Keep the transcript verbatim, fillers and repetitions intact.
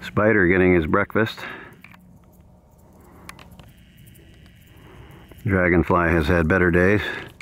Spider getting his breakfast. Dragonfly has had better days.